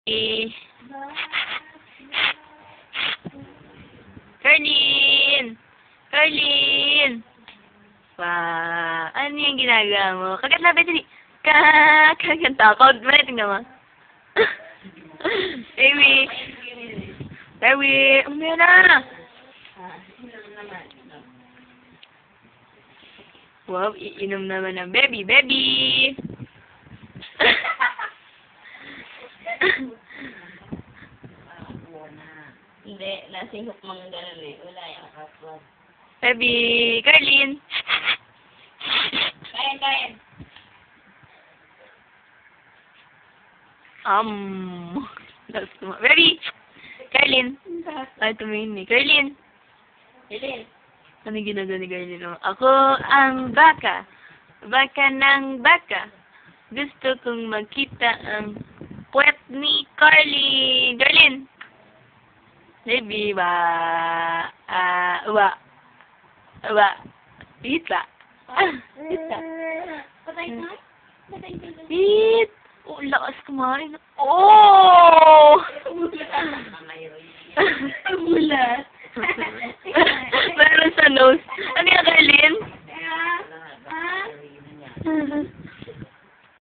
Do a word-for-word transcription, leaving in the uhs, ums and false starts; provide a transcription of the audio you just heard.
Eh, Carlin! Carlin! Wow! Ano yung ginagawa mo? Kagat na, Betsy! Ka! Kagat takot. Mara, tingnan mo. Baby! Baby! Umaya na! Wow, iinom naman ng baby! Baby! Hindi, nasihok mga ganun eh. Wala yung kaswag. Baby! Carlin! Kain, kain. Um, that's too much. Baby! Carlin! Ay, tumingin ni Carlin! Hilin. Ano ginagawa ni Carlin? Oh, ako ang baka. Baka ng baka. Gusto kong makita ang puwet ni Carlin. Carlin! Baby, ba? Ah, wa. Wa. Pizza. Pizza. Patay ka? Patay ka? Pit! Oh, lakas kumain. Oh! Bulat. Meron sa nose. Ano yung Carlin? Ha? Ha?